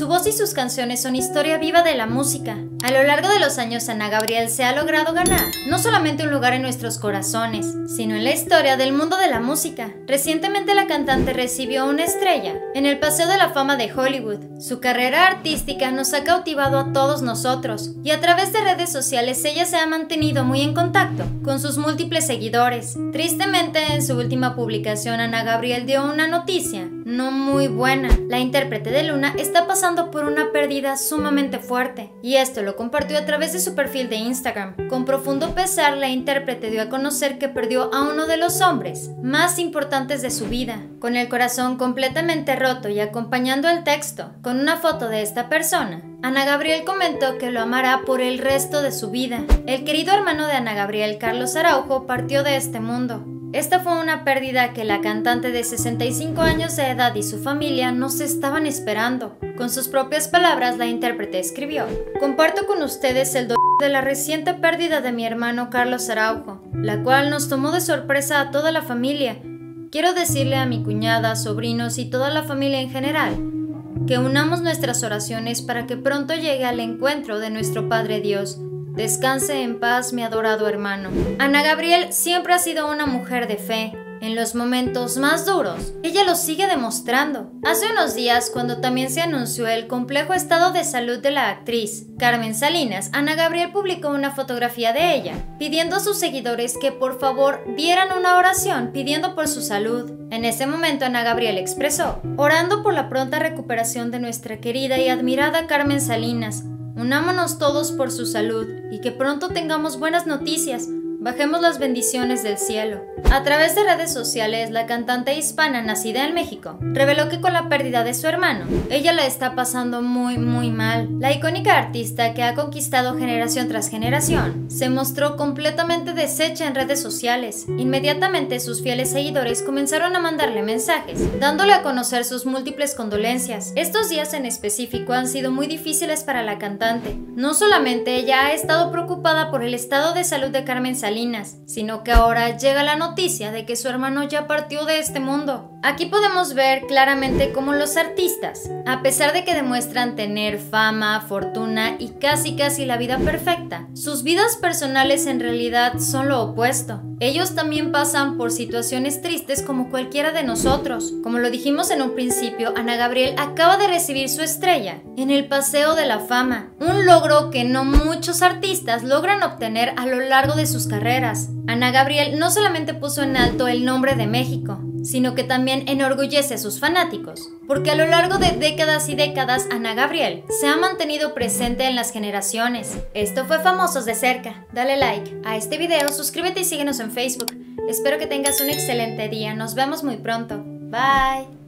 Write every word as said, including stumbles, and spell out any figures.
Su voz y sus canciones son historia viva de la música. A lo largo de los años, Ana Gabriel se ha logrado ganar no solamente un lugar en nuestros corazones, sino en la historia del mundo de la música. Recientemente la cantante recibió una estrella en el Paseo de la Fama de Hollywood. Su carrera artística nos ha cautivado a todos nosotros, y a través de redes sociales ella se ha mantenido muy en contacto con sus múltiples seguidores. Tristemente, en su última publicación, Ana Gabriel dio una noticia no muy buena. La intérprete de Luna está pasando por una pérdida sumamente fuerte, y esto lo compartió a través de su perfil de Instagram. Con profundo pesar, la intérprete dio a conocer que perdió a uno de los hombres más importantes de su vida. Con el corazón completamente roto y acompañando el texto con una foto de esta persona, Ana Gabriel comentó que lo amará por el resto de su vida. El querido hermano de Ana Gabriel, Carlos Araujo, partió de este mundo. Esta fue una pérdida que la cantante de sesenta y cinco años de edad y su familia no se estaban esperando. Con sus propias palabras, la intérprete escribió: "Comparto con ustedes el dolor de la reciente pérdida de mi hermano Carlos Araujo, la cual nos tomó de sorpresa a toda la familia. Quiero decirle a mi cuñada, sobrinos y toda la familia en general que unamos nuestras oraciones para que pronto llegue al encuentro de nuestro Padre Dios. Descanse en paz, mi adorado hermano". Ana Gabriel siempre ha sido una mujer de fe. En los momentos más duros, ella lo sigue demostrando. Hace unos días, cuando también se anunció el complejo estado de salud de la actriz Carmen Salinas, Ana Gabriel publicó una fotografía de ella, pidiendo a sus seguidores que por favor dieran una oración pidiendo por su salud. En ese momento, Ana Gabriel expresó: "Orando por la pronta recuperación de nuestra querida y admirada Carmen Salinas. Unámonos todos por su salud y que pronto tengamos buenas noticias. Bajemos las bendiciones del cielo". A través de redes sociales, la cantante hispana nacida en México reveló que con la pérdida de su hermano, ella la está pasando muy muy mal. La icónica artista, que ha conquistado generación tras generación, se mostró completamente deshecha en redes sociales. Inmediatamente sus fieles seguidores comenzaron a mandarle mensajes, dándole a conocer sus múltiples condolencias. Estos días en específico han sido muy difíciles para la cantante. No solamente ella ha estado preocupada por el estado de salud de Carmen Salinas, sino que ahora llega la noticia de que su hermano ya partió de este mundo. Aquí podemos ver claramente cómo los artistas, a pesar de que demuestran tener fama, fortuna y casi casi la vida perfecta, sus vidas personales en realidad son lo opuesto. Ellos también pasan por situaciones tristes como cualquiera de nosotros. Como lo dijimos en un principio, Ana Gabriel acaba de recibir su estrella en el Paseo de la Fama, un logro que no muchos artistas logran obtener a lo largo de sus carreras. Ana Gabriel no solamente puso en alto el nombre de México, sino que también enorgullece a sus fanáticos, porque a lo largo de décadas y décadas Ana Gabriel se ha mantenido presente en las generaciones. Esto fue Famosos de Cerca. Dale like a este video, suscríbete y síguenos en Facebook. Espero que tengas un excelente día. Nos vemos muy pronto. Bye.